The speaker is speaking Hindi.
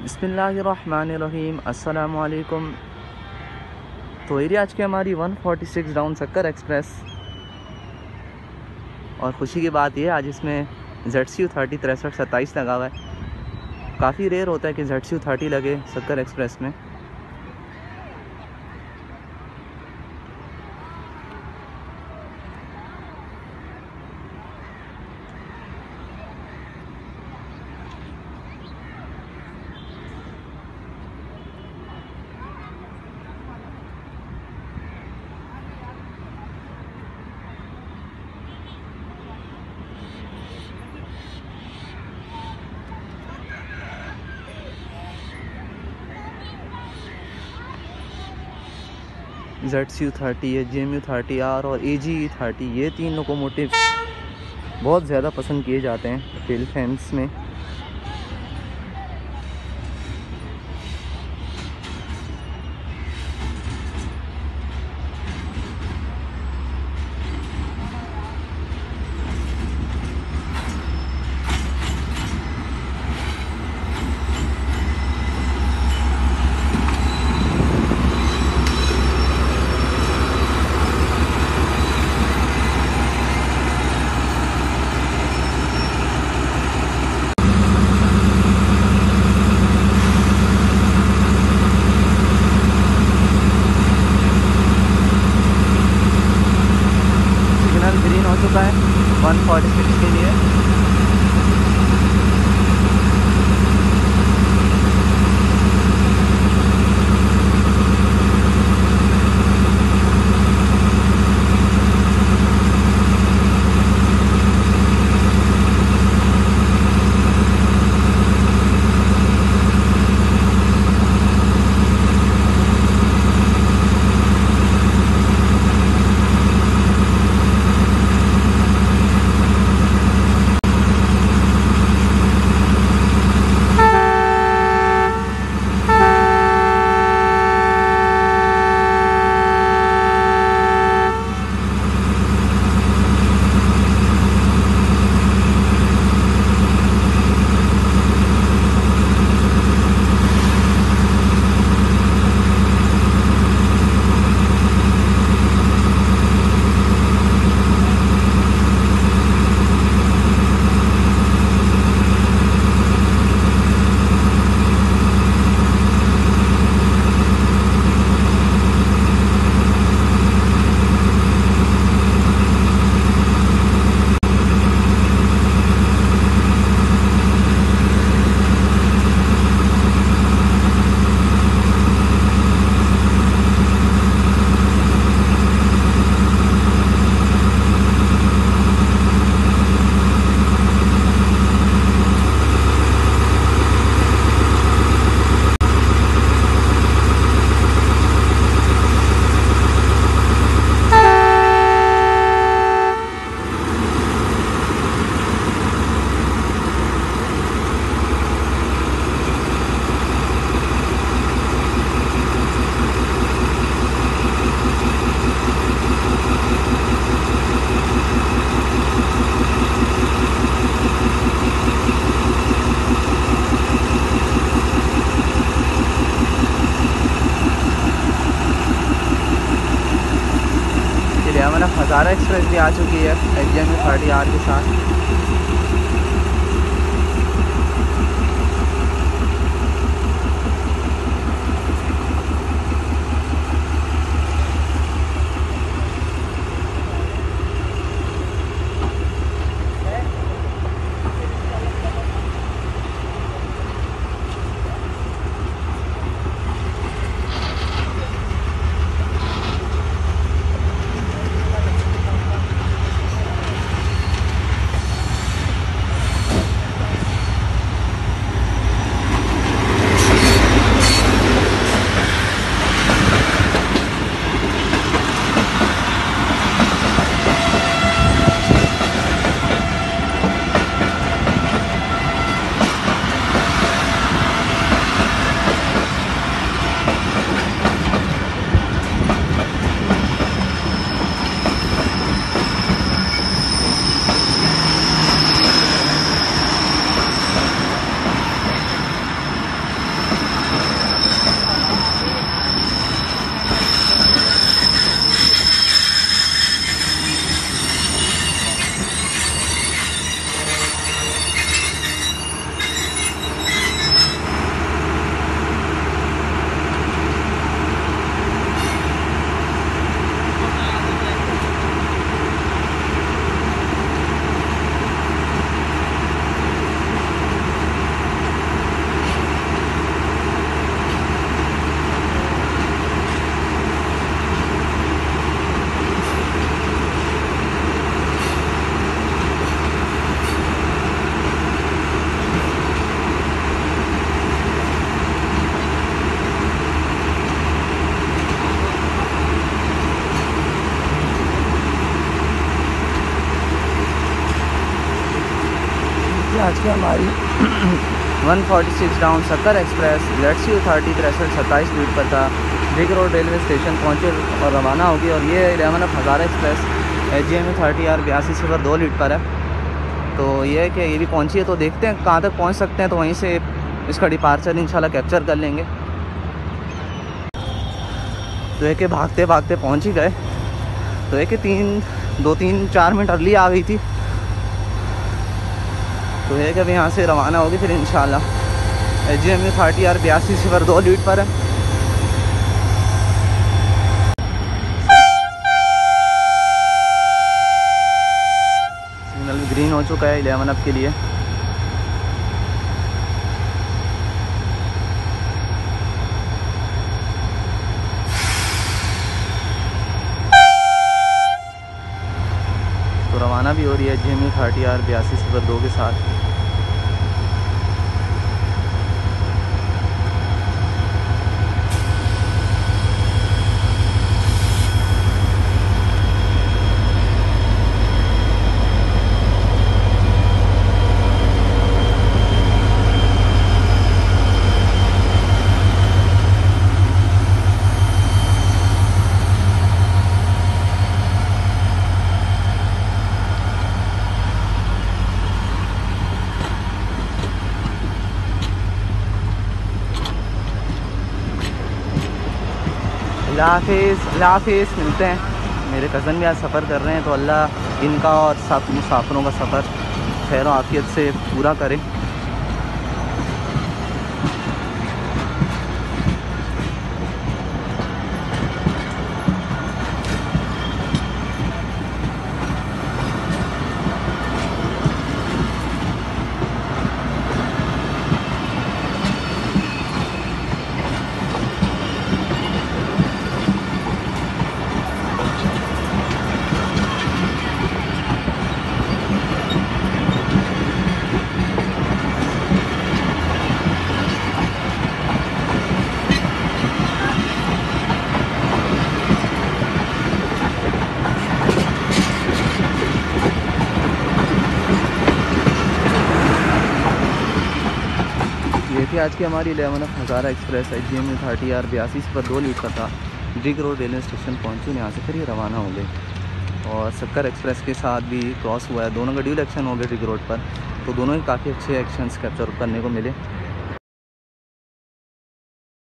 बिस्मिल्लाहिर्रहमानिर्रहीम अस्सलामुअलैकुम। तो ये आज की हमारी 146 डाउन सक्कर एक्सप्रेस। और ख़ुशी की बात यह आज इसमें ZCU30 6327 लगा हुआ है। काफ़ी रेयर होता है कि ZCU30 लगे सक्कर एक्सप्रेस में। ZCU30 है, JMU30R और AGE30, ये तीन लोकोमोटिव बहुत ज़्यादा पसंद किए जाते हैं टेल फैंस में। ग्रीन हो चुका है 146 के लिए। हमारा हज़ारा एक्सप्रेस भी आ चुकी है JMU30R के साथ। कि हमारी 146 डाउन सक्कर एक्सप्रेस लेट्सी 30 63 स्पीड पर था। रिंग रोड रेलवे स्टेशन पहुँचे और रवाना होगी। और ये 11 हज़ारा एक्सप्रेस GMU 30R 8202 लीड पर है। तो ये है कि ये भी पहुँची है, तो देखते हैं कहाँ तक पहुँच सकते हैं, तो वहीं से इसका डिपार्चर इंशाल्लाह कैप्चर कर लेंगे। तो एक भागते भागते पहुँच ही गए। तो एक 2-3-4 मिनट अर्ली आ गई थी। तो एक अभी यहाँ से रवाना होगी फिर इंशाल्लाह। GMU 30R 8202 लीड पर है। सिग्नल ग्रीन हो चुका है 11 अप के लिए। तो रवाना भी हो रही है GMU 30R 8202 के साथ। अल्लाह हाफिज़ मिलते हैं। मेरे कज़न भी आज सफ़र कर रहे हैं, तो अल्लाह इनका और सब मुसाफिरों का सफ़र खैर आफियत से पूरा करे। ये थी आज की हमारी 11 हज़ारा एक्सप्रेस GMU 30R 8202 लीड का था। रिंग रोड रेलवे स्टेशन पहुँची, यहाँ से फिर ये रवाना हो गए। और सक्कर एक्सप्रेस के साथ भी क्रॉस हुआ है, दोनों का ड्यूल एक्शन हो गया रिंग रोड पर। तो दोनों ही काफ़ी अच्छे एक्शंस कैप्चर करने को मिले।